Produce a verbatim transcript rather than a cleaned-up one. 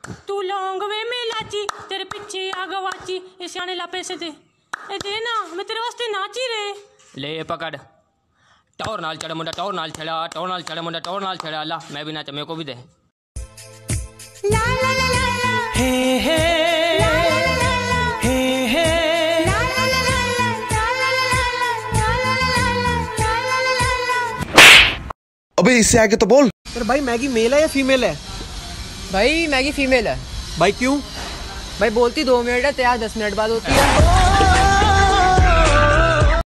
तू लौंग वे में लाची तेरे पीछे आ गवाची ये सियाने ला पैसे दे ए दे ना मैं तेरे वास्ते नाची रे ले पकड़ टौर नाल चढ़ मुंडा टौर नाल छड़ा टौर नाल चढ़ मुंडा टौर नाल छड़ा ला मैं भी नाचा मेरे को भी दे ला ला ला ला हे हे हे हे ला ला ला ला ला ला ला। अबे इससे आगे तो बोल। सर भाई मैगी मेल है या फीमेल है? भाई मैगी फीमेल है। भाई क्यों? भाई बोलती दो मिनट है, तैयार दस मिनट बाद होती है।